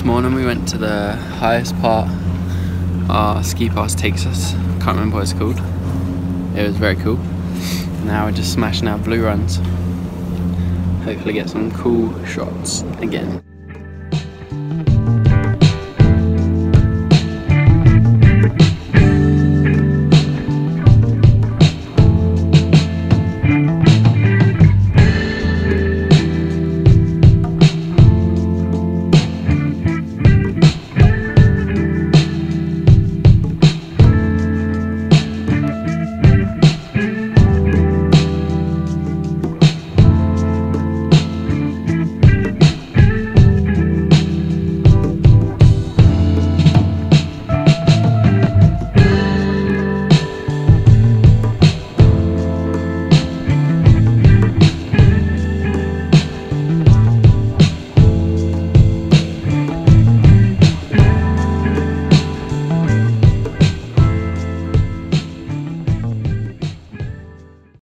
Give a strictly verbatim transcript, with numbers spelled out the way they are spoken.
This morning we went to the highest part our ski pass takes us. Can't remember what it's called. It was very cool. Now we're just smashing out blue runs. Hopefully get some cool shots again.